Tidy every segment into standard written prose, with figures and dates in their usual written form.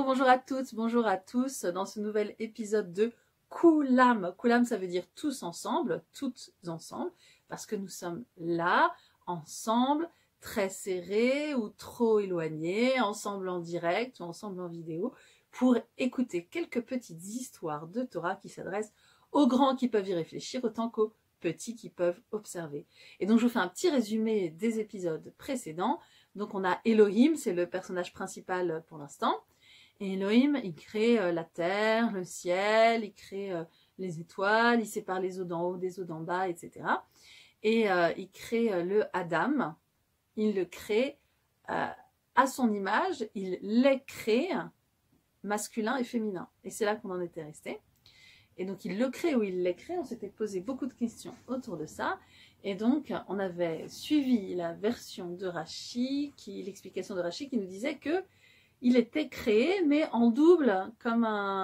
bonjour à toutes, bonjour à tous dans ce nouvel épisode de Koulam. Koulam, ça veut dire tous ensemble, toutes ensemble, parce que nous sommes là, ensemble, très serrés ou trop éloignés, ensemble en direct ou ensemble en vidéo, pour écouter quelques petites histoires de Torah qui s'adressent aux grands qui peuvent y réfléchir autant qu'aux petits qui peuvent observer. Et donc je vous fais un petit résumé des épisodes précédents. Donc on a Elohim, c'est le personnage principal pour l'instant. Et Elohim, il crée la terre, le ciel, il crée les étoiles, il sépare les eaux d'en haut des eaux d'en bas, etc. Et il crée le Adam, il le crée à son image, il les crée masculin et féminin. Et c'est là qu'on en était resté. Et donc il le crée ou il les crée, on s'était posé beaucoup de questions autour de ça. Et donc on avait suivi la version de Rashi, l'explication de Rashi qui nous disait que il était créé, mais en double, comme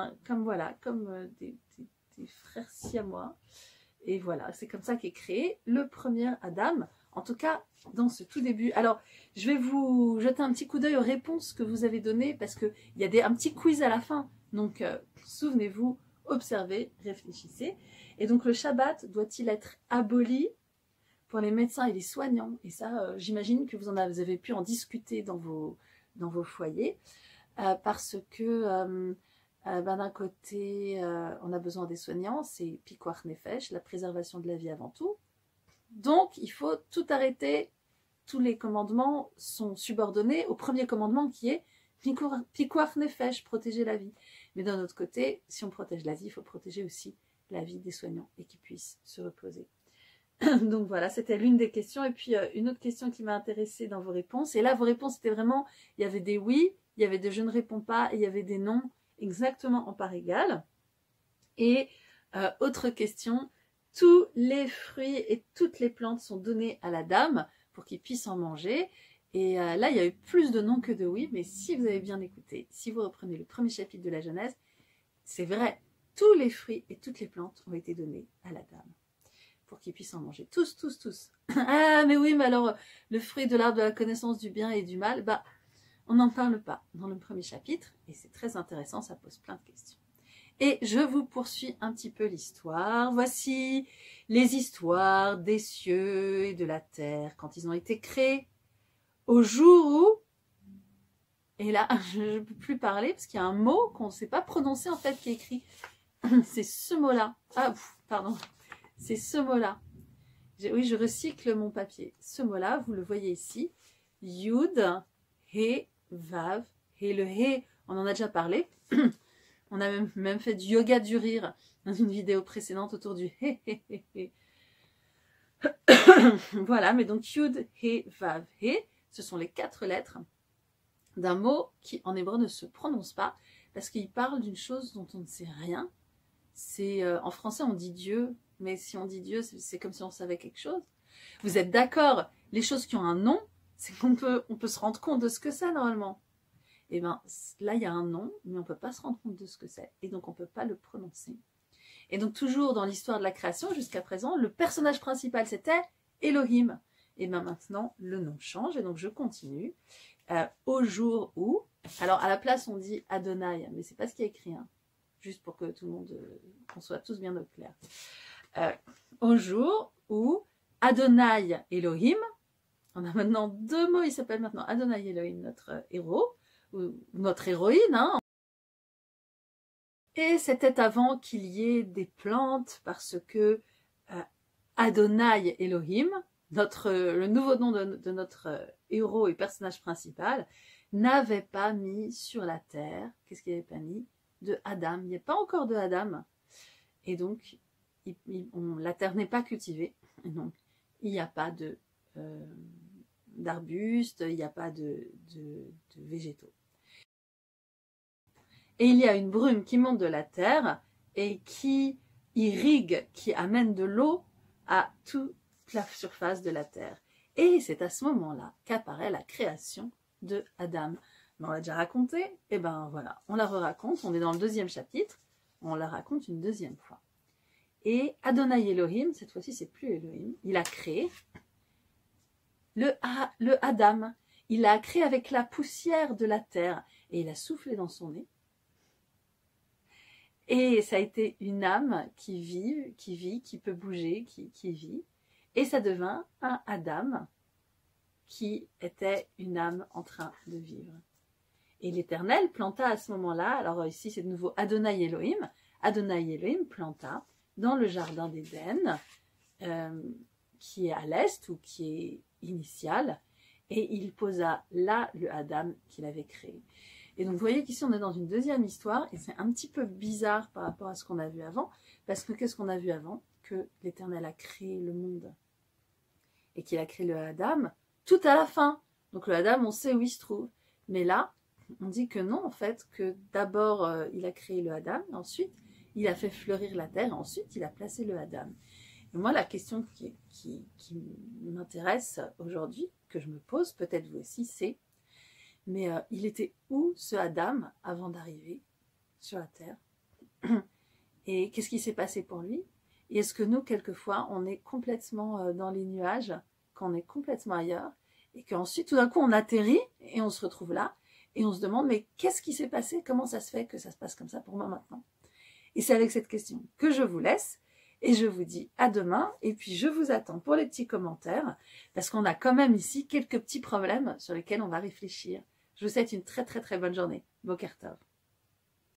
des frères siamois. Et voilà, c'est comme ça qu'est créé le premier Adam, en tout cas dans ce tout début. Alors, je vais vous jeter un petit coup d'œil aux réponses que vous avez données, parce qu'il y a un petit quiz à la fin. Donc, souvenez-vous, observez, réfléchissez. Et donc, le Shabbat doit-il être aboli pour les médecins et les soignants? Et ça, j'imagine que vous avez pu en discuter dans vos foyers, parce que d'un côté, on a besoin des soignants, c'est Pikuach Nefesh, la préservation de la vie avant tout. Donc, il faut tout arrêter. Tous les commandements sont subordonnés au premier commandement qui est Pikuach Nefesh, protéger la vie. Mais d'un autre côté, si on protège la vie, il faut protéger aussi la vie des soignants et qu'ils puissent se reposer. Donc voilà, c'était l'une des questions. Et puis une autre question qui m'a intéressée dans vos réponses. Et là, vos réponses étaient vraiment, il y avait des oui, il y avait des je ne réponds pas, et il y avait des non, exactement en part égale. Et autre question, tous les fruits et toutes les plantes sont donnés à la dame pour qu'il puisse en manger. Et là, il y a eu plus de non que de oui, mais si vous avez bien écouté, si vous reprenez le premier chapitre de la Genèse, c'est vrai, tous les fruits et toutes les plantes ont été donnés à la dame pour qu'ils puissent en manger. Tous, tous, tous. Ah, mais oui, mais alors, le fruit de l'arbre de la connaissance du bien et du mal, bah, on n'en parle pas dans le premier chapitre, et c'est très intéressant, ça pose plein de questions. Et je vous poursuis un petit peu l'histoire. Voici les histoires des cieux et de la terre quand ils ont été créés, au jour où, et là, je ne peux plus parler, parce qu'il y a un mot qu'on ne sait pas prononcer, en fait, qui est écrit. C'est ce mot-là. Ah, pardon. C'est ce mot-là. Oui, je recycle mon papier. Ce mot-là, vous le voyez ici. Yud, He, Vav. Et le He, on en a déjà parlé. On a même fait du yoga du rire dans une vidéo précédente autour du He, He, He, He. Voilà, mais donc Yud, He, Vav, He, ce sont les 4 lettres d'un mot qui en hébreu ne se prononce pas parce qu'il parle d'une chose dont on ne sait rien. C'est en français on dit Dieu, mais si on dit Dieu, c'est comme si on savait quelque chose. Vous êtes d'accord? Les choses qui ont un nom, c'est qu'on peut se rendre compte de ce que c'est normalement. Et bien là, il y a un nom, mais on ne peut pas se rendre compte de ce que c'est. Et donc, on ne peut pas le prononcer. Et donc, toujours dans l'histoire de la création, jusqu'à présent, le personnage principal, c'était Elohim. Et bien maintenant, le nom change. Et donc, je continue. Au jour où... Alors, à la place, on dit Adonai, mais c'est pas ce qui est écrit, hein. Juste pour que tout le monde, qu'on soit tous bien au clair. Au jour où Adonai Elohim, on a maintenant 2 mots, il s'appelle maintenant Adonai Elohim, notre héros, ou notre héroïne, hein. Et c'était avant qu'il y ait des plantes, parce que Adonai Elohim, le nouveau nom de notre héros et personnage principal, n'avait pas mis sur la terre, qu'est-ce qu'il n'avait pas mis? De Adam, il n'y a pas encore de Adam, et donc la terre n'est pas cultivée, et donc il n'y a pas d'arbustes, il n'y a pas de végétaux. Et il y a une brume qui monte de la terre et qui irrigue, qui amène de l'eau à toute la surface de la terre. Et c'est à ce moment-là qu'apparaît la création de Adam. Mais on l'a déjà raconté, et ben voilà, on la re-raconte, on est dans le 2e chapitre, on la raconte une 2e fois. Et Adonai Elohim, cette fois-ci c'est plus Elohim, il a créé le Adam, il l'a créé avec la poussière de la terre, et il a soufflé dans son nez, Et ça a été une âme qui vit, qui peut bouger, qui vit. Et ça devint un Adam qui était une âme en train de vivre. Et l'Éternel planta à ce moment-là, alors ici c'est de nouveau Adonai Elohim planta dans le jardin d'Éden, qui est à l'est ou qui est initial, et il posa là le Adam qu'il avait créé. Et donc vous voyez qu'ici on est dans une deuxième histoire, et c'est un petit peu bizarre par rapport à ce qu'on a vu avant, parce que qu'est-ce qu'on a vu avant? Que l'Éternel a créé le monde, et qu'il a créé le Adam tout à la fin. Donc le Adam, on sait où il se trouve. Mais là, on dit que non, en fait, que d'abord il a créé le Adam, et ensuite il a fait fleurir la terre, et ensuite il a placé le Adam. Et moi, la question qui m'intéresse aujourd'hui, que je me pose, peut-être vous aussi, c'est mais il était où ce Adam avant d'arriver sur la terre? Et qu'est-ce qui s'est passé pour lui? Et est-ce que nous, quelquefois, on est complètement dans les nuages, qu'on est complètement ailleurs, et qu'ensuite, tout d'un coup, on atterrit et on se retrouve là, et on se demande, mais qu'est-ce qui s'est passé? Comment ça se fait que ça se passe comme ça pour moi maintenant? Et c'est avec cette question que je vous laisse, et je vous dis à demain, et puis je vous attends pour les petits commentaires, parce qu'on a quand même ici quelques petits problèmes sur lesquels on va réfléchir. Je vous souhaite une très très très bonne journée. Boker Tov.